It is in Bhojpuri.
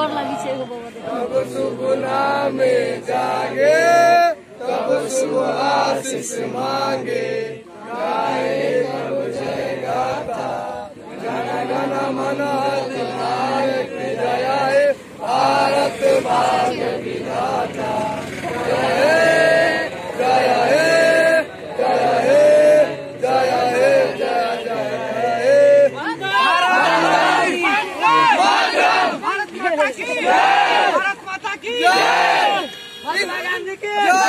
डर लगी छे तब शुभ नाम जागे, तब शुभ आशीष मांगे, गाए तब जय गाथा, जन गण मन अधिनायक जय, भारत भाग्य विधाता। भारत माता की जय, महात्मा गांधी की जय।